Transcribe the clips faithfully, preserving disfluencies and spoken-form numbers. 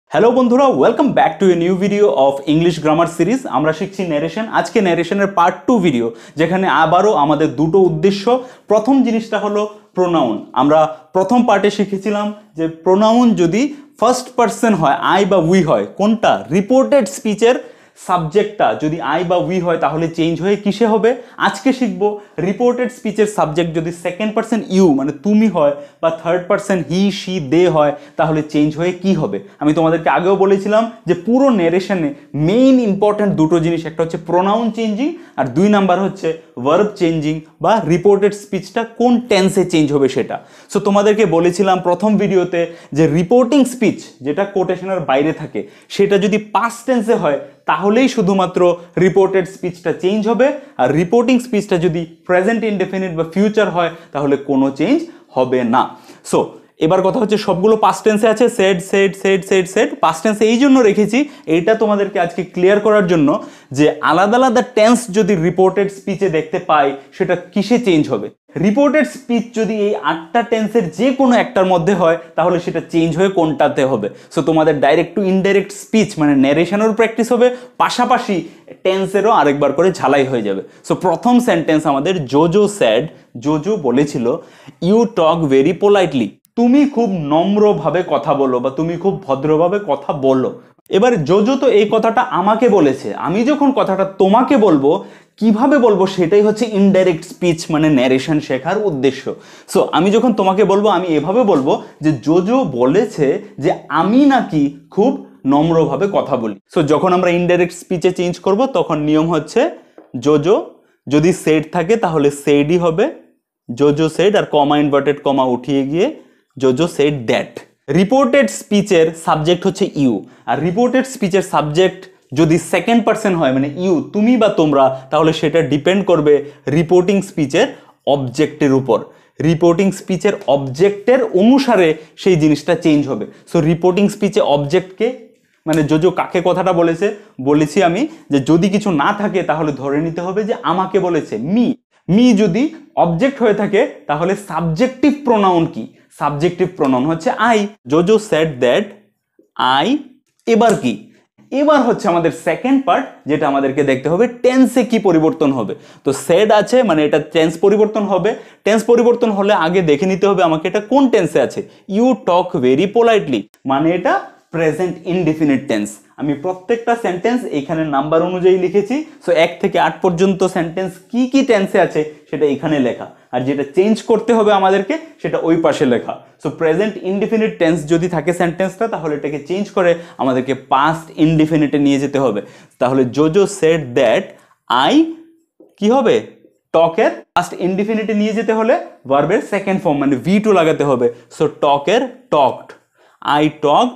Hello বন্ধুরা, welcome back to a new video of English grammar series. আমরা শিখছি narration. আজকে ন্যারেশনের পার্ট টু ভিডিও, যেখানে আবারও আমাদের দুটো উদ্দেশ্য। প্রথম জিনিসটা হলো প্রোনাউন। আমরা প্রথম পার্টে শিখেছিলাম যে প্রোনাউন যদি ফার্স্ট পার্সন হয়, আই বা উই হয়, কোনটা রিপোর্টেড স্পিচের সাবজেক্টটা যদি আই বা উই হয় তাহলে চেঞ্জ হয়ে কিসে হবে। আজকে শিখবো রিপোর্টেড স্পিচের সাবজেক্ট যদি সেকেন্ড পার্সন ইউ মানে তুমি হয় বা third person he she they হয় তাহলে চেঞ্জ হয়ে কি হবে। আমি তোমাদেরকে আগেও বলেছিলাম যে পুরো ন্যারেশনে মেইন ইম্পর্ট্যান্ট দুটো জিনিস, একটা হচ্ছে প্রোনাউন চেঞ্জিং আর দুই নাম্বার হচ্ছে ভার্ব চেঞ্জিং বা রিপোর্টেড স্পিচটা কোন টেন্সে চেঞ্জ হবে সেটা। সো তোমাদেরকে বলেছিলাম প্রথম ভিডিওতে যে রিপোর্টিং স্পিচ যেটা কোটেশনের বাইরে থাকে সেটা যদি পাস্ট টেন্সে হয় তাহলেই শুধুমাত্র রিপোর্টেড স্পিচটা চেঞ্জ হবে, আর রিপোর্টিং স্পিচটা যদি প্রেজেন্ট ইনডেফিনিট বা ফিউচার হয় তাহলে কোনো চেঞ্জ হবে না। সো এবার কথা হচ্ছে সবগুলো পাস্ট টেন্সে আছে, said said said said said past টেন্সে এই জন্য রেখেছি এইটা তোমাদেরকে আজকে ক্লিয়ার করার জন্য যে আলাদা আলাদা টেন্স যদি রিপোর্টেড স্পিচে দেখতে পাই সেটা কিসে চেঞ্জ হবে। রিপোর্টেড স্পিচ যদি এই আটটা টেন্সের যে কোনো একটার মধ্যে হয় তাহলে সেটা চেঞ্জ হয়ে কোনটাতে হবে। সো তোমাদের ডাইরেক্ট টু ইনডাইরেক্ট স্পিচ মানে ন্যারেশনেরও প্র্যাকটিস হবে, পাশাপাশি টেন্সেরও আরেকবার করে ঝালাই হয়ে যাবে। সো প্রথম সেন্টেন্স আমাদের জোজো স্যাড, জোজো বলেছিল ইউ টক ভেরি পোলাইটলি, তুমি খুব নম্রভাবে কথা বলো বা তুমি খুব ভদ্রভাবে কথা বলো। এবার জোজো তো এই কথাটা আমাকে বলেছে, আমি যখন কথাটা তোমাকে বলবো কিভাবে বলবো সেটাই হচ্ছে ইনডাইরেক্ট স্পিচ মানে ন্যারেশন শেখার উদ্দেশ্য। সো আমি যখন তোমাকে বলবো আমি এভাবে বলবো যে জোজো বলেছে যে আমি নাকি খুব নম্রভাবে কথা বলি। সো যখন আমরা ইনডাইরেক্ট স্পিচে চেঞ্জ করব তখন নিয়ম হচ্ছে জোজো যদি সেড থাকে তাহলে সেডই হবে, জোজো সেড আর কমা ইনভার্টেড কমা উঠিয়ে গিয়ে জোজো সেড দ্যাট। রিপোর্টেড স্পিচের সাবজেক্ট হচ্ছে ইউ, আর রিপোর্টেড স্পিচের সাবজেক্ট যদি সেকেন্ড পার্সন হয় মানে ইউ তুমি বা তোমরা তাহলে সেটা ডিপেন্ড করবে রিপোর্টিং স্পিচের অবজেক্টের উপর। রিপোর্টিং স্পিচের অবজেক্টের অনুসারে সেই জিনিসটা চেঞ্জ হবে। সো রিপোর্টিং স্পিচে অবজেক্টকে মানে জোজো কাকে কথাটা বলেছে বলেছি আমি যে যদি কিছু না থাকে তাহলে ধরে নিতে হবে যে আমাকে বলেছে, মি। মি যদি অবজেক্ট হয়ে থাকে তাহলে সাবজেক্টিভ প্রোনাউন কি? সাবজেক্টিভ প্রোনাউন হচ্ছে I. Jojo said that I. এবার কি? এবার হচ্ছে আমাদের সেকেন্ড পার্ট যেটা আমাদেরকে দেখতে হবে টেন্সে কি পরিবর্তন হবে। তো সেড আছে মানে এটা টেন্স পরিবর্তন হবে। টেন্স পরিবর্তন হলে আগে দেখে নিতে হবে আমাকে এটা কোন টেন্সে আছে। ইউ টক ভেরি পোলাইটলি মানে এটা প্রেজেন্ট ইনডিফিনিট টেন্স। আমি প্রত্যেকটা সেন্টেন্স এখানে নাম্বার অনুযায়ী লিখেছি। সো এক থেকে আট পর্যন্ত সেন্টেন্স কি কি টেন্সে আছে সেটা এখানে লেখা, আর যেটা চেঞ্জ করতে হবে আমাদেরকে সেটা ওই পাশে লেখা। সো প্রেজেন্ট ইনডিফিনিট টেন্স যদি থাকে সেন্টেন্সটা তাহলে এটাকে চেঞ্জ করে আমাদেরকে পাস্ট ইনডিফিনিটে নিয়ে যেতে হবে। তাহলে জোজো সেড দ্যাট আই কি হবে? টকের পাস্ট ইনডিফিনিটে নিয়ে যেতে হলে ভার্বের সেকেন্ড ফর্ম মানে ভি টু লাগাতে হবে। সো টকের talked, I talked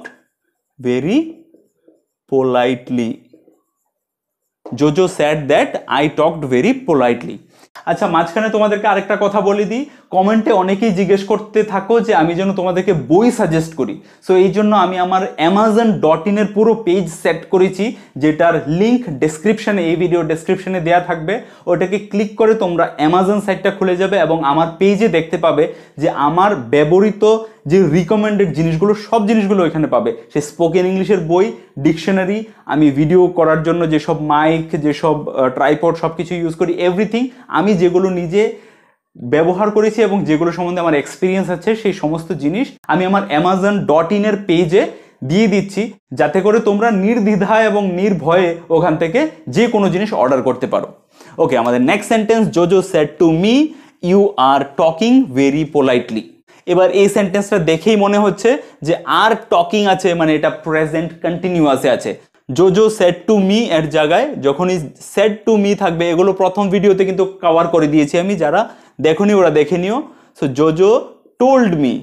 very politely. Jojo said that I talked very politely. আচ্ছা, মাঝখানে তোমাদেরকে আরেকটা কথা বলে দিই। কমেন্টে অনেকেই জিজ্ঞেস করতে থাকো যে আমি যেন তোমাদেরকে বই সাজেস্ট করি। সো এই জন্য আমি আমার অ্যামাজন ডট ইনের পুরো পেজ সেট করেছি, যেটার লিঙ্ক ডেসক্রিপশনে এই ভিডিও ডেসক্রিপশনে দেওয়া থাকবে। ওটাকে ক্লিক করে তোমরা অ্যামাজন সাইটটা খুলে যাবে এবং আমার পেজে দেখতে পাবে যে আমার ব্যবহৃত যে রিকমেন্ডেড জিনিসগুলো সব জিনিসগুলো এখানে পাবে। সে স্পোকেন ইংলিশের বই, ডিকশনারি, আমি ভিডিও করার জন্য যেসব মাইক, যেসব ট্রাইপড সব কিছু ইউজ করি, এভরিথিং আমি যেগুলো নিজে ব্যবহার করেছি এবং যেগুলো সম্বন্ধে আমার এক্সপিরিয়েন্স আছে সেই সমস্ত জিনিস আমি আমার অ্যামাজন ডট ইনের পেজে দিয়ে দিচ্ছি, যাতে করে তোমরা নির্দ্বিধায় এবং নির্ভয়ে ওখান থেকে যে কোনো জিনিস অর্ডার করতে পারো। ওকে, আমাদের next sentence Jojo said to me you are talking very politely. এবার এই সেন্টেন্সটা দেখেই মনে হচ্ছে যে আর টকিং আছে মানে এটা প্রেজেন্ট কন্টিনিউয়াসে আছে। জোজো সেড টু মি এর জায়গায় যখনই সেড টু মি থাকবে, এগুলো প্রথম ভিডিওতে কিন্তু কভার করে দিয়েছি আমি, যারা দেখোনি ওরা দেখে নিও। সো জোজো টোল্ড মি,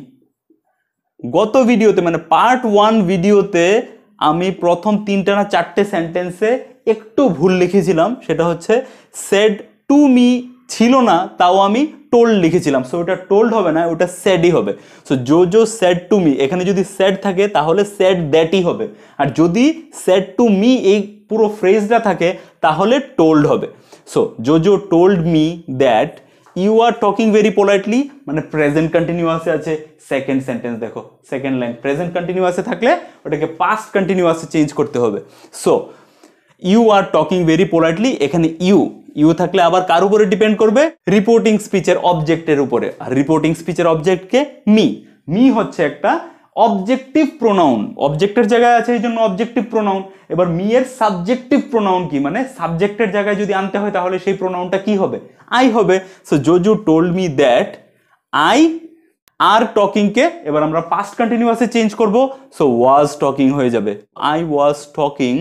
গত ভিডিওতে মানে পার্ট ওয়ান ভিডিওতে আমি প্রথম তিনটা না চারটে সেন্টেন্সে একটু ভুল লিখেছিলাম, সেটা হচ্ছে সেড টু মি ছিল না, তাও আমি টোল্ড লিখেছিলাম। সো ওটা টোল্ড হবে না, ওটা স্যাডই হবে। So Jojo said to me, এখানে যদি স্যাড থাকে তাহলে স্যাড দ্যাটই হবে, আর যদি সেড টু মি এই পুরো ফ্রেজটা থাকে তাহলে টোল্ড হবে। So Jojo told me that you are talking very politely মানে প্রেজেন্ট কন্টিনিউয়াসে আছে। সেকেন্ড সেন্টেন্স দেখো, সেকেন্ড লাইন প্রেজেন্ট কন্টিনিউয়াসে থাকলে ওটাকে পাস্ট কন্টিনিউয়াসে চেঞ্জ করতে হবে। So you are talking very politely, এখানে ইউ ইউ থাকলে আবার কার উপরে ডিপেন্ড করবে? রিপোর্টিং স্পিচের অবজেক্টের উপরে। আর রিপোর্টিং স্পিচের অবজেক্টকে মি। মি হচ্ছে একটা অবজেক্টিভ প্রোনাউন, অবজেক্টের জায়গায় আছে এই জন্য অবজেক্টিভ প্রোনাউন। এবার মি এর সাবজেক্টিভ প্রোনাউন কি, মানে সাবজেক্টের জায়গায় যদি আনতে হয় তাহলে সেই প্রোনাউনটা কি হবে? আই হবে। So Jojo told me that I are টকিংকে এবার আমরা পাস্ট কন্টিনিউয়াসে চেঞ্জ করব। সো ওয়াজ টকিং হয়ে যাবে। I was talking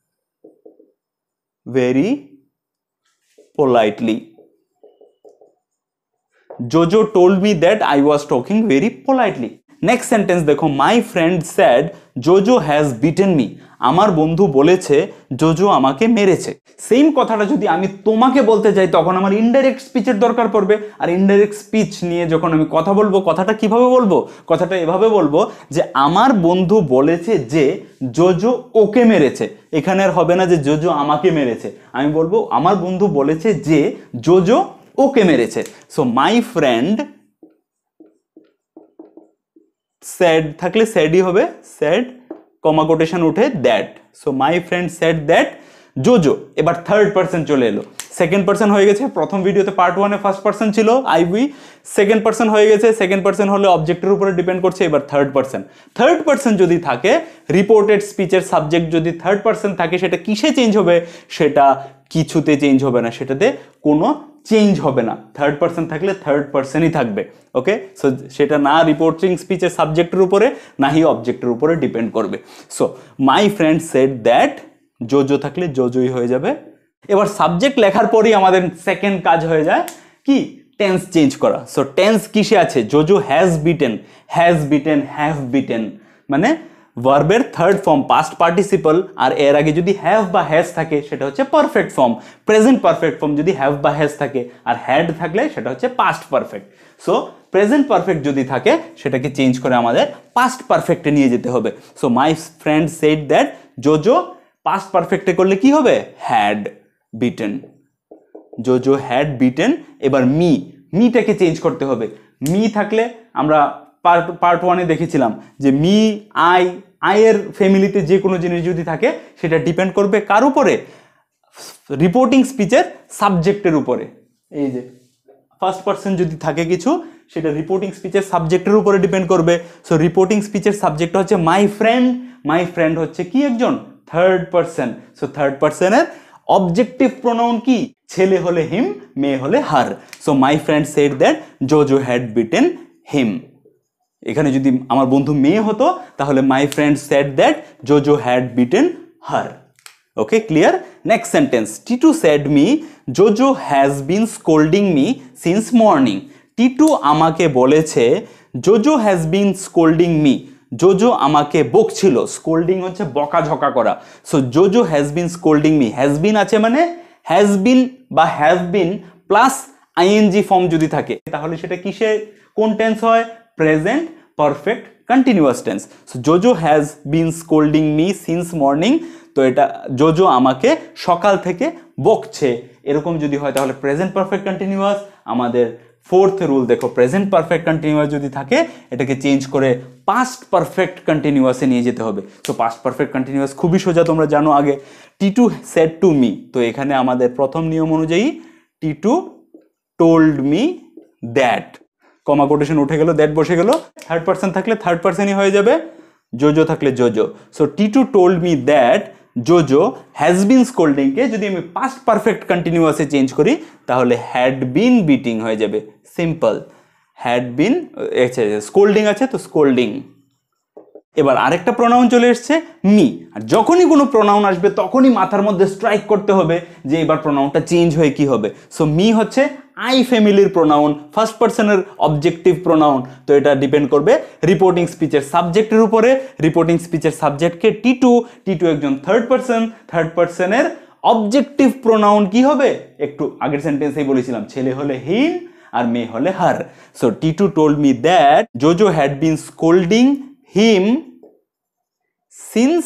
very politely. Jojo told me that I was talking very politely. Next sentence দেখো, my friend said Jojo has beaten me. আমার বন্ধু বলেছে জোজো আমাকে মেরেছে। সেম কথাটা যদি আমি তোমাকে বলতে যাই তখন আমার ইনডাইরেক্ট স্পিচের দরকার পড়বে। আর ইনডাইরেক্ট স্পিচ নিয়ে যখন আমি কথা বলবো, কথাটা কিভাবে বলবো? কথাটা এভাবে বলবো যে আমার বন্ধু বলেছে যে জোজো ওকে মেরেছে। এখানে আর হবে না যে জোজো আমাকে মেরেছে, আমি বলবো আমার বন্ধু বলেছে যে জোজো ওকে মেরেছে। সো মাই ফ্রেন্ড স্যাড থাকলে স্যাডই হবে, স্যাড কমা কোটেশন উঠে that. So my friend said that Jojo. এবার থার্ড পার্সন চলে এলো। সেকেন্ড পার্সন হয়ে গেছে, প্রথম ভিডিওতে পার্ট ওয়ানে ফার্স্ট পার্সন ছিল আই উই, সেকেন্ড পার্সন হয়ে গেছে। সেকেন্ড পার্সন হলে অবজেক্টের উপরে ডিপেন্ড করছে। এবার থার্ড পার্সন। থার্ড পার্সন যদি থাকে, রিপোর্টেড স্পিচের সাবজেক্ট যদি থার্ড পার্সন থাকে, সেটা কিসে চেঞ্জ হবে? সেটা কিছুতে চেঞ্জ হবে না, সেটাতে কোনো চেঞ্জ হবে না। থার্ড পার্সন থাকলে থার্ড পার্সনই থাকবে। ওকে, সো সেটা না রিপোর্টিং স্পিচের সাবজেক্টের উপরে না হি অবজেক্টের উপরে ডিপেন্ড করবে। So my friend said that, Jojo থাকলে জোজোই হয়ে যাবে। এবার সাবজেক্ট লেখার পরই আমাদের সেকেন্ড কাজ হয়ে যায় কি? টেন্স চেঞ্জ করা। সো টেন্স কিসে আছে? Jojo has beaten, has beaten, have beaten, মানে ভার্বের থার্ড ফর্ম পাস্ট পার্টিসিপল। আর এর আগে যদি হ্যাভ বা হ্যাজ থাকে সেটা হচ্ছে perfect form. Present perfect form যদি হ্যাভ বা হ্যাজ থাকে, আর হ্যাড থাকলে সেটা হচ্ছে past perfect. So present perfect যদি থাকে সেটাকে চেঞ্জ করে আমাদের পাস্ট পারফেক্টে নিয়ে যেতে হবে। So my friend said that Jojo, past পারফেক্টে করলে কি হবে? Had beaten, Jojo had beaten. এবার মি, মিটাকে চেঞ্জ করতে হবে। মি থাকলে আমরা পার্ট পার্ট ওয়ানে দেখেছিলাম যে মি, আই, আয়ের ফ্যামিলিতে যে কোনো জিনিস যদি থাকে সেটা ডিপেন্ড করবে কার উপরে? রিপোর্টিং স্পিচের সাবজেক্টের উপরে। এই যে ফার্স্ট পার্সন যদি থাকে কিছু, সেটা রিপোর্টিং স্পিচের সাবজেক্টের উপরে ডিপেন্ড করবে। সো রিপোর্টিং স্পিচের সাবজেক্ট হচ্ছে মাই ফ্রেন্ড। মাই ফ্রেন্ড হচ্ছে কি? একজন থার্ড পার্সন। সো থার্ড পার্সনের অবজেক্টিভ প্রোনাউন কি? ছেলে হলে হিম, মেয়ে হলে her. So my friend said that Jojo had beaten him. এখানে যদি আমার বন্ধু মেয়ে হতো তাহলে my friend said that Jojo had beaten her. Okay, clear? Next sentence, Titu said me Jojo has been scolding me since morning. Titu আমাকে বলেছে Jojo has been scolding me, Jojo আমাকে বকছিল। স্কোল্ডিং হচ্ছে বকাঝকা করা। So Jojo has been scolding me, has been আছে মানে has been বা have been plus ING form যদি থাকে তাহলে সেটা কিসে কোন টেন্স হয়? Present perfect continuous tense. So Jojo has been scolding me since morning, তো এটা জোজো আমাকে সকাল থেকে বকছে, এরকম যদি হয় তাহলে প্রেজেন্ট পারফেক্ট কন্টিনিউয়াস। আমাদের ফোর্থ রুল দেখো, প্রেজেন্ট পারফেক্ট কন্টিনিউয়াস যদি থাকে এটাকে চেঞ্জ করে পাস্ট পারফেক্ট কন্টিনিউয়াসে নিয়ে যেতে হবে। তো পাস্ট পারফেক্ট কন্টিনিউয়াস খুবই সোজা, তোমরা জানো আগে। টিটু সেড টু মি, তো এখানে আমাদের প্রথম নিয়ম অনুযায়ী Titu told me that, comma quotation উঠে গেল, দ্যাট বসে গেল। থার্ড পার্সন থাকলে থার্ড পার্সনই হয়ে যাবে, জোজো থাকলে Jojo. So Titu told me that Jojo has been স্কোল্ডিংকে যদি আমি পাস্ট পারফেক্ট কন্টিনিউয়াসে চেঞ্জ করি তাহলে হ্যাড বিন বিটিং হয়ে যাবে। সিম্পল, হ্যাড বিন, স্কোল্ডিং আছে তো স্কোল্ডিং। এবার আরেকটা প্রোনাউন চলে এসছে মি। আর যখনই কোনো প্রোনাউন আসবে তখনই মাথার মধ্যে স্ট্রাইক করতে হবে যে এবার প্রোনাউনটা চেঞ্জ হয়ে কি হবে। সো মি হচ্ছে আই ফ্যামিলির প্রোনাউন, ফার্স্ট পার্সনের অবজেক্টিভ প্রোনাউন। তো এটা ডিপেন্ড করবে রিপোর্টিং স্পিচের সাবজেক্টের উপরে। রিপোর্টিং স্পিচের সাবজেক্টকে টিটু, টিটু একজন থার্ড পার্সন, থার্ড পার্সনের অবজেক্টিভ প্রোনাউন কি হবে? একটু আগের সেন্টেন্সেই বলেছিলাম, ছেলে হলে হিম আর মেয়ে হলে her. So Titu told me that Jojo had been scolding him since,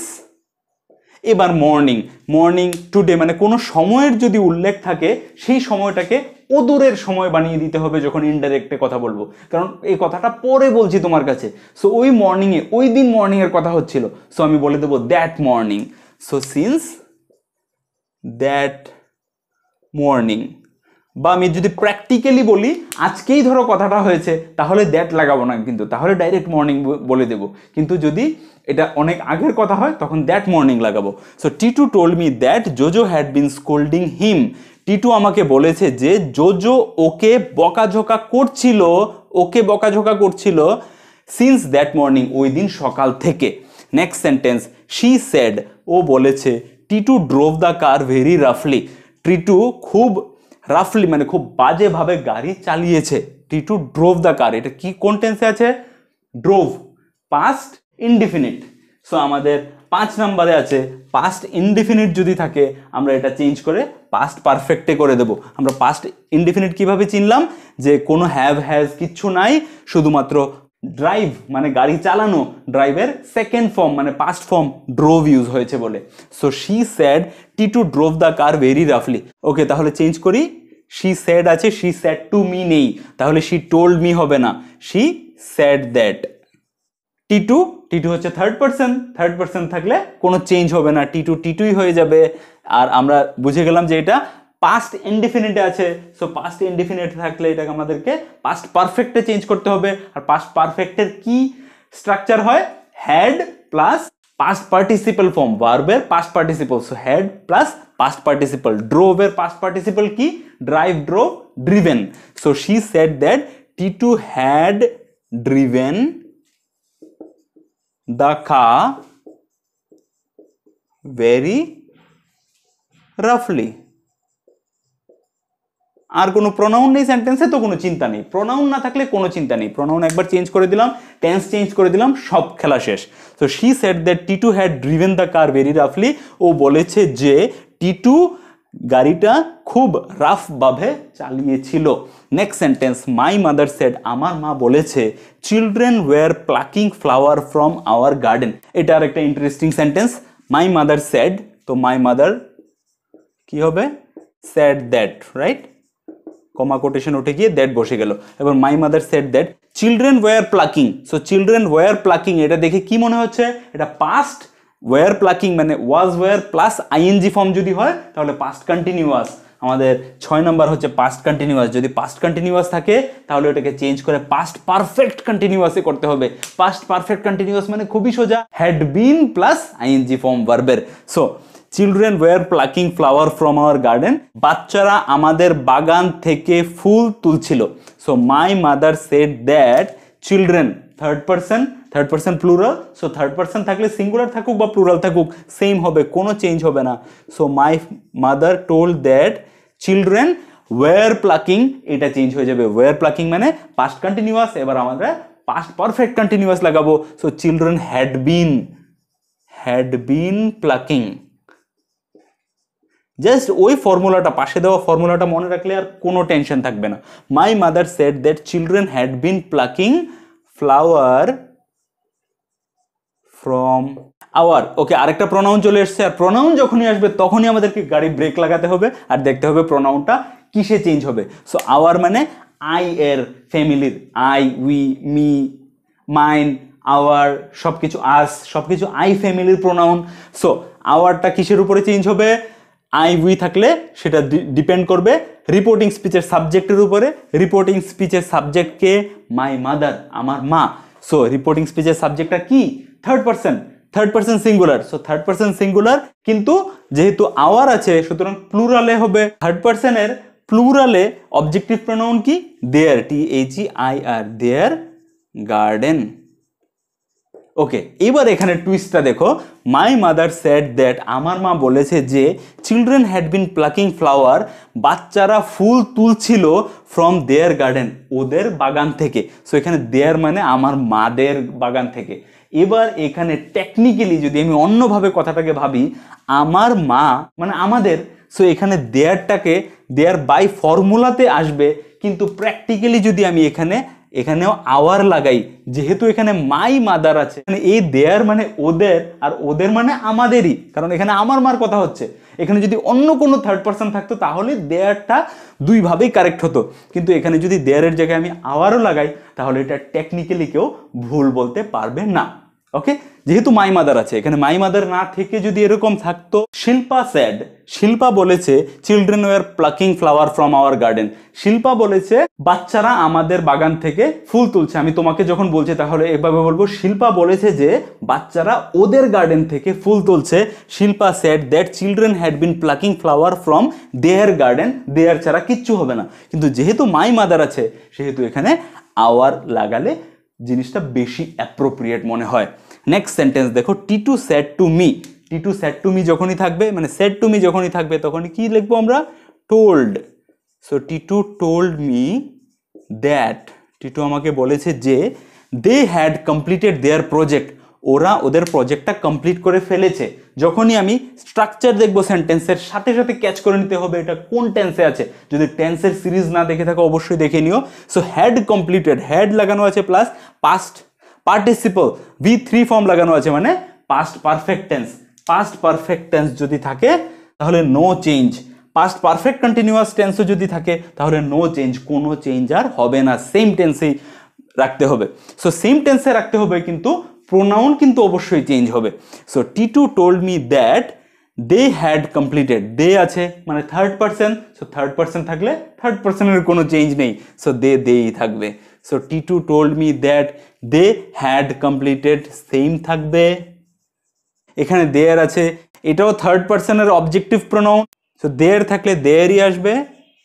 এবার মর্নিং, মর্নিং টুডে মানে কোনো সময়ের যদি উল্লেখ থাকে সেই সময়টাকে অদূরের সময় বানিয়ে দিতে হবে যখন ইনডাইরেক্টে কথা বলবো, কারণ এই কথাটা পরে বলছি তোমার কাছে। সো ওই মর্নিংয়ে, ওই দিন মর্নিংয়ের কথা হচ্ছিল, সো আমি বলে দেবো that morning. So since that morning. বা আমি যদি প্র্যাকটিক্যালি বলি, আজকেই ধরো কথাটা হয়েছে, তাহলে দ্যাট লাগাবো না কিন্তু, তাহলে ডাইরেক্ট মর্নিং বলে দেবো। কিন্তু যদি এটা অনেক আগের কথা হয় তখন দ্যাট মর্নিং লাগাবো। So Titu told me that Jojo had been scolding him. Titu আমাকে বলেছে যে জোজো ওকে বকাঝোকা করছিল, ওকে বকাঝোকা করছিল সিন্স দ্যাট মর্নিং, ওই দিন সকাল থেকে। নেক্সট সেন্টেন্স, শি সেড, ও বলেছে Titu drove the car very রাফলি। টিটু খুব রাফলি মানে খুব বাজেভাবে গাড়ি চালিয়েছে। টিটু ড্রোভ দ্য কার, এটা কি কোন টেন্সে আছে? Drove, past indefinite. সো আমাদের পাঁচ নাম্বারে আছে পাস্ট ইনডিফিনিট যদি থাকে আমরা এটা চেঞ্জ করে পাস্ট পারফেক্টে করে দেব। আমরা পাস্ট ইনডিফিনিট কিভাবে চিনলাম? যে কোনো হ্যাভ হ্যাজ কিচ্ছু নাই, শুধুমাত্র ড্রাইভ মানে গাড়ি চালানো, ড্রাইভের সেকেন্ড ফর্ম মানে পাস্ট ফর্ম ড্রোভ ইউজ হয়েছে বলে। So she said Titu drove the car very রাফলি। ওকে, তাহলে চেঞ্জ করি, শি স্যাড আছে, শি স্যাড টু মি নেই, তাহলে শি টোল্ড মি হবে না, she said that. Titu, Titu হচ্ছে থার্ড পার্সন, থার্ড পার্সন থাকলে কোনো চেঞ্জ হবে না, টিটু টিটুই হয়ে যাবে। আর আমরা বুঝে গেলাম যে এটা পাস্ট ইনডিফিনিটে আছে। সো পাস্ট ইনডিফিনিট থাকলে এটাকে আমাদেরকে পাস্ট পারফেক্টে চেঞ্জ করতে হবে। আর পাস্ট পারফেক্টের কি স্ট্রাকচার হয়? Had plus past participle form, ভার্বের past participle. So had plus past participle. ড্রোভের পাস্ট পার্টিসিপল কি? Drive, drove, driven. So she said that Titu had driven the car very roughly। আর কোনো pronoun নেই সেন্টেন্সে, তো কোনো চিন্তা নেই। প্রোনাউন না থাকলে কোনো চিন্তা নেই, প্রোনাউন একবার চেঞ্জ করে দিলাম, টেন্স চেঞ্জ করে দিলাম, সব খেলা শেষ। So she said that Titu had driven the car very রাফলি। ও বলেছে যে টিটু গাড়িটা খুব রাফভাবে চালিয়েছিল। Next sentence, my mother said, আমার মা বলেছে children were plucking flower from our garden. এটা আর একটা interesting sentence. My mother said, তো মাই মাদার কি হবে? Said that, right? Comma quotation উঠে গিয়ে দ্যাট বসে গেল। এবার my mother said that children were plucking. So children were plucking, এটা দেখে কি মনে হচ্ছে? এটা পাস্ট। ওয়ার প্লাকিং মানে was were plus ING form যদি হয় তাহলে পাস্ট কন্টিনিউয়াস। আমাদের ছয় নম্বর হচ্ছে পাস্ট কন্টিনিউয়াস। যদি পাস্ট কন্টিনিউয়াস থাকে তাহলে ওটাকে চেঞ্জ করে পাস্ট পারফেক্ট কন্টিনিউয়াসে করতে হবে। পাস্ট পারফেক্ট কন্টিনিউয়াস মানে খুবই সোজা, had been plus ING form ভার্বের। So children were plucking flower from our garden, বাচ্চারা আমাদের বাগান থেকে ফুল তুলছিল। So my mother said that children, third person, third person plural. So third person থাকলে সিঙ্গুলার থাকুক বা প্লুরাল থাকুক সেম হবে, কোনো চেঞ্জ হবে না। So my mother told that children were plucking, এটা চেঞ্জ হয়ে যাবে, ওয়ার প্লাকিং মানে পাস্ট কন্টিনিউয়াস। এবার আমরা পাস্ট পারফেক্ট কন্টিনিউয়াস লাগাবো। So children had been, had been plucking. Just ওই ফর্মুলাটা, পাশে দেওয়া ফর্মুলাটা মনে রাখলে আর কোনো টেনশন থাকবে না। My mother said that children had been plucking flower from our. Okay, আরেকটা প্রোনাউন চলে এসছে। আর প্রোনাউন যখনই আসবে তখনই আমাদেরকে গাড়ি ব্রেক লাগাতে হবে আর দেখতে হবে প্রোনাউনটা কিসে চেঞ্জ হবে। সো আওয়ার মানে আই এর ফ্যামিলির, I, we, me, mine, our, সব কিছু, আস, সব কিছু আই ফ্যামিলির প্রোনাউন। সো আওয়ারটা কিসের উপরে চেঞ্জ হবে? আই উই থাকলে সেটা ডিপেন্ড করবে রিপোর্টিং স্পিচের সাবজেক্টের উপরে। রিপোর্টিং স্পিচের সাবজেক্টকে মাই মাদার, আমার মা। সো রিপোর্টিং স্পিচের সাবজেক্টটা কি? Third person, third person singular. So third person singular, কিন্তু যেহেতু আওয়ার আছে সুতরাং প্লুরালে হবে। থার্ড পার্সনের প্লুরালে অবজেক্টিভ প্রোনাউন কি? Their, T H E I R, their garden. Okay, এবার এখানে টুইস্টটা দেখো। মাই মাদার সেড দ্যাট, আমার মা বলেছে যে children had been plucking flower, বাচ্চারা ফুল তুলছিল ফ্রম দেয়ার গার্ডেন, ওদের বাগান থেকে। সো এখানে দেয়ার মানে আমার মাদের বাগান থেকে। এবার এখানে টেকনিক্যালি যদি আমি অন্যভাবে কথাটাকে ভাবি, আমার মা মানে আমাদের, সো এখানে দেয়ারটাকে দেয়ার বাই ফর্মুলাতে আসবে, কিন্তু প্র্যাকটিক্যালি যদি আমি এখানে এখানেও আওয়ার লাগাই, যেহেতু এখানে মাই মাদার আছে, মানে এই দেয়ার মানে ওদের, আর ওদের মানে আমাদেরই, কারণ এখানে আমার মার কথা হচ্ছে। এখানে যদি অন্য কোনো থার্ড পার্সন থাকতো তাহলে দেয়ারটা দুইভাবেই কারেক্ট হতো, কিন্তু এখানে যদি দেয়ারের জায়গায় আমি আওয়ারও লাগাই তাহলে এটা টেকনিক্যালি কেউ ভুল বলতে পারবে না। ওকে, যেহেতু মাই মাদার আছে, এখানে মাই মাদার না থেকে যদি এরকম থাকতো, শিল্পা স্যাড, শিল্পা বলেছে children were plucking flower from our garden, Shilpa বলেছে বাচ্চারা আমাদের বাগান থেকে ফুল তুলছে। আমি তোমাকে যখন বলছি তাহলে এভাবে বলবো, শিল্পা বলেছে যে বাচ্চারা ওদের গার্ডেন থেকে ফুল তুলছে। Shilpa said that children had been plucking flower from their garden, their ছাড়া কিচ্ছু হবে না, কিন্তু যেহেতু মাই মাদার আছে সেহেতু এখানে আওয়ার লাগালে জিনিসটা বেশি অ্যাপ্রোপ্রিয়েট মনে হয়। নেক্সট সেন্টেন্স দেখো, Titu said to me, Titu said to me যখনই থাকবে, মানে স্যাড টু মি যখনই থাকবে তখনই কি লিখবো আমরা, told. So Titu told me that, Titu আমাকে বলেছে যে they had completed their project, ওরা ওদের প্রজেক্টটা কমপ্লিট করে ফেলেছে। যখনই আমি স্ট্রাকচার দেখবো সেন্টেন্সের সাথে সাথে ক্যাচ করে নিতে হবে এটা কোন টেন্সে আছে। যদি টেন্সের সিরিজ না দেখে থাকো অবশ্যই দেখে নিও। সো হ্যাড কমপ্লিটেড, হ্যাড লাগানো আছে plus past participle V three form লাগানো আছে, মানে past perfect tense. Past perfect tense যদি থাকে তাহলে no change, past perfect continuous টেন্সও যদি থাকে তাহলে নো চেঞ্জ, কোনো চেঞ্জ আর হবে না, সেম টেন্সেই রাখতে হবে। সো সেম টেন্সে রাখতে হবে, কিন্তু প্রোনাউন কিন্তু অবশ্যই চেঞ্জ হবে। So Titu told me that they had completed, they আছে মানে third person, so third person থাকলে থার্ড পার্সনের কোনো চেঞ্জ নেই, সো দে দেই থাকবে। So Titu told me that they had completed, same থাকবে। এখানে দেয়ার আছে, এটাও থার্ড পার্সনের অবজেক্টিভ প্রোনাউন, সো দেয়ার থাকলে দেয়ারই আসবে,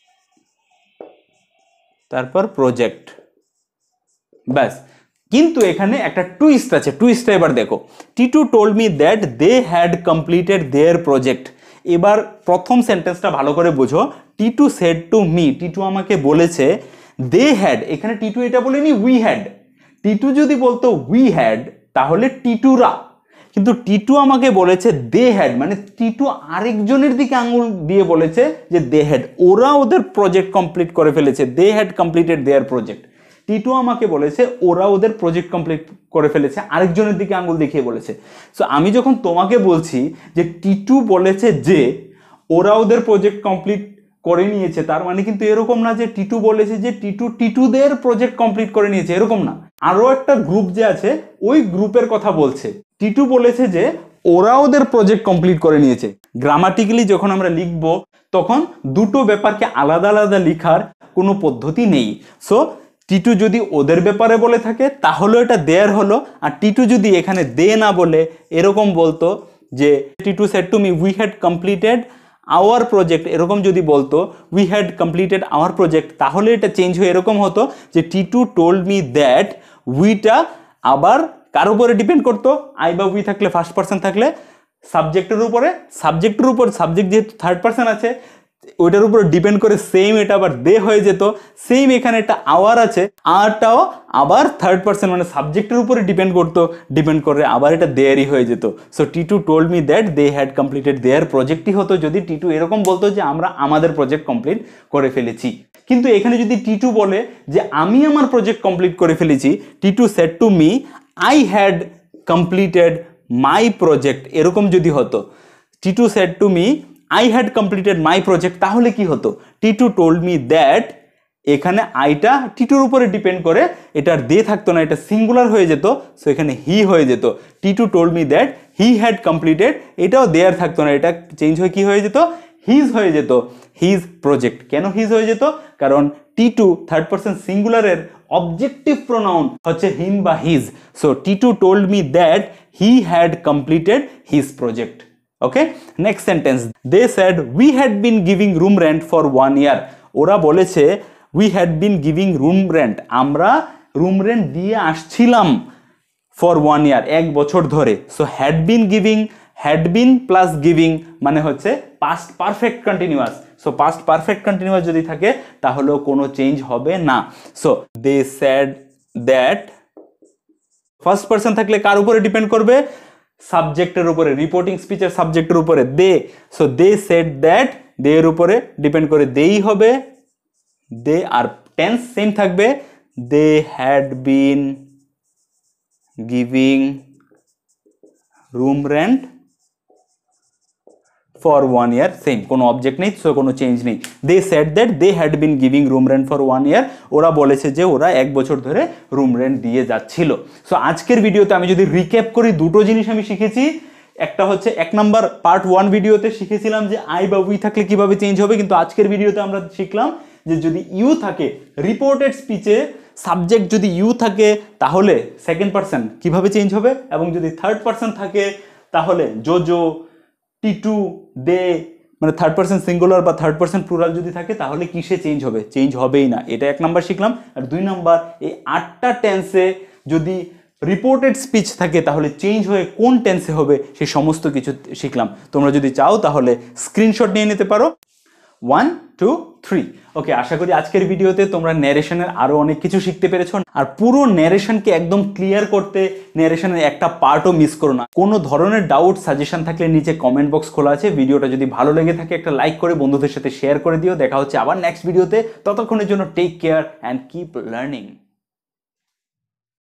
তারপর প্রজেক্ট, ব্যাস। কিন্তু এখানে একটা টুইস্ট আছে, টুইস্টটা এবার দেখো, Titu told me that they had completed their project. এবার প্রথম সেন্টেন্সটা ভালো করে বুঝো, Titu said to me, Titu আমাকে বলেছে, দে হ্যাড, এখানে টিটু এটা বলেনি উই হ্যাড, টিটু যদি বলতো উই হ্যাড তাহলে টিটুরা, কিন্তু টিটু আমাকে বলেছে দে হ্যাড, মানে টিটু আরেকজনের দিকে আঙুল দিয়ে বলেছে যে দে হ্যাড, ওরা ওদের প্রজেক্ট কমপ্লিট করে ফেলেছে, they had completed their project. Titu আমাকে বলেছে ওরা ওদের প্রজেক্ট কমপ্লিট করে ফেলেছে, আরেকজনের দিকে আঙুল দেখিয়ে বলেছে। সো আমি যখন তোমাকে বলছি যে টিটু বলেছে যে ওরা ওদের প্রজেক্ট কমপ্লিট করে নিয়েছে, তার মানে কিন্তু এরকম না যে টিটু বলেছে যে টিটু টিটুদের প্রজেক্ট কমপ্লিট করে নিয়েছে, এরকম না। আরো একটা গ্রুপ যে আছে ওই গ্রুপের কথা বলছে। টিটু বলেছে যে ওরা ওদের প্রজেক্ট কমপ্লিট করে নিয়েছে। গ্রামাটিক্যালি যখন আমরা লিখব তখন দুটো ব্যাপারকে আলাদা আলাদা লিখার কোনো পদ্ধতি নেই। সো টিটু যদি ওদের ব্যাপারে বলে থাকে তাহলে এটা দেয়ার হলো, আর টিটু যদি এখানে দে না বলে এরকম বলতো যে Titu said to me we had completed our project, এরকম যদি বলতো we had completed our project, তাহলে এটা চেঞ্জ হয়ে এরকম হতো যে টিটু টোল্ড মি দ্যাট, উইটা আবার কার উপরে ডিপেন্ড করতো, আই বা উই থাকলে, ফার্স্ট পার্সন থাকলে সাবজেক্টের উপরে, সাবজেক্টের উপর সাবজেক্ট যেহেতু থার্ড পার্সন আছে ওইটার উপর ডিপেন্ড করে সেম এটা আবার দে হয়ে যেত। সেম এখানে একটা আওয়ার আছে, আওয়ারটাও আবার থার্ড পার্সন মানে সাবজেক্টের উপরে ডিপেন্ড করতো, ডিপেন্ড করে আবার এটা দেয়ারই হয়ে যেত। So Titu told me that they had completed their প্রজেক্টই হতো যদি টিটু এরকম বলতো যে আমরা আমাদের প্রজেক্ট কমপ্লিট করে ফেলেছি। কিন্তু এখানে যদি টিটু বলে যে আমি আমার প্রজেক্ট কমপ্লিট করে ফেলেছি, Titu said to me I had completed my project, এরকম যদি হতো, Titu said to me I had completed my project, তাহলে কি হতো, টিটু টোল্ড মি দ্যাট, এখানে আইটা টিটুর উপরে ডিপেন্ড করে এটার দে থাকতো না, এটা সিঙ্গুলার হয়ে যেত, সো এখানে হি হয়ে যেত। Titu told me that he had completed, এটাও দেয়ার থাকতো না, এটা চেঞ্জ হয়ে কি হয়ে যেত, হিজ হয়ে যেত, হিজ প্রজেক্ট। কেন হিজ হয়ে যেত, কারণ টিটু থার্ড পার্সন সিঙ্গুলারের অবজেক্টিভ প্রোনাউন হচ্ছে হিম বা his. So Titu told me that he had completed his project. Okay, next sentence, they said we had been giving room rent for one year, ওরা বলেছে we had been giving room rent, আমরা room rent দিয়ে আসছিলাম for one year, এক বছর ধরে। So had been giving, had been plus giving মানে হচ্ছে past perfect continuous. So past perfect continuous যদি থাকে তাহলেও কোনো চেঞ্জ হবে না। So they said that, first person থাকলে কার উপরে ডিপেন্ড করবে, সাবজেক্টের উপরে, রিপোর্টিং স্পিচের সাবজেক্টের উপরে they. So they said that, they এর উপরে ডিপেন্ড করে দেই হবে, দে, আর টেন্স সেম থাকবে, they had been giving room rent for one year, same, কোনো অবজেক্ট নেই, সো কোনো চেঞ্জ নেই। They said that they had been giving room rent for one year, ওরা বলেছে যে ওরা এক বছর ধরে রুম রেন্ট দিয়ে যাচ্ছিল। সো আজকের ভিডিওতে আমি যদি রিক্যাপ করি, দুটো জিনিস আমি শিখেছি। একটা হচ্ছে এক নাম্বার পার্ট ওয়ান ভিডিওতে শিখেছিলাম যে আই বা উই থাকলে কিভাবে চেঞ্জ হবে, কিন্তু আজকের ভিডিওতে আমরা শিখলাম যে যদি ইউ থাকে রিপোর্টেড স্পিচে, সাবজেক্ট যদি ইউ থাকে তাহলে সেকেন্ড পারসন কিভাবে চেঞ্জ হবে, এবং যদি থার্ড পারসন থাকে তাহলে জোজো, টিটু, দে, মানে থার্ড পারসন সিঙ্গুলার বা থার্ড পারসন প্লুরাল যদি থাকে তাহলে কিসে চেঞ্জ হবে, চেঞ্জ হবেই না। এটা এক নাম্বার শিখলাম। আর দুই নাম্বার, এই আটটা টেন্সে যদি রিপোর্টেড স্পিচ থাকে তাহলে চেঞ্জ হয়ে কোন টেন্সে হবে সেই সমস্ত কিছু শিখলাম। তোমরা যদি চাও তাহলে স্ক্রিনশট নিয়ে নিতে পারো। ওয়ান টু থ্রি ওকে, আশা করি আজকের ভিডিওতে তোমরা ন্যারেশনের আরও অনেক কিছু শিখতে পেরেছো। আর পুরো ন্যারেশনকে একদম ক্লিয়ার করতে ন্যারেশনের একটা পার্টও মিস করো না। কোনো ধরনের ডাউট সাজেশন থাকলে নিচে কমেন্ট বক্স খোলা আছে। ভিডিওটা যদি ভালো লেগে থাকে একটা লাইক করে বন্ধুদের সাথে শেয়ার করে দিও। দেখা হচ্ছে আবার নেক্সট ভিডিওতে, ততক্ষণের জন্য take care and keep learning.